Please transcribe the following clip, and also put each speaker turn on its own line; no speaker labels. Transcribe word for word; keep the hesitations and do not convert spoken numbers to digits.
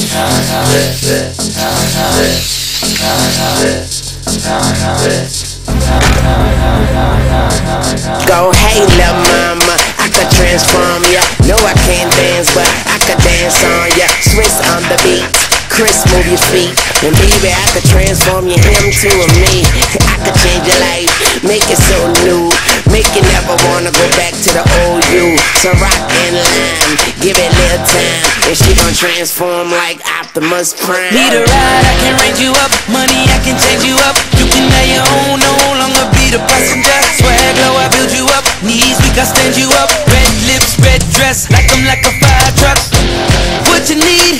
Go, hey, lil' mama, I could transform ya. No, I can't dance, but I could dance on ya. Swiss on the beat, Chris, move your feet. And baby, I could transform you, him to a me. I could change your life, make it so new. Make you never wanna go back to the old you. So rock and line, give it little time, and she gon' transform like Optimus Prime.
Need a ride, I can range you up. Money, I can change you up. You can have your own, no longer be the passenger. Swag low, I build you up. Knees weak, I stand you up. Red lips, red dress, like I'm like a fire truck. What you need?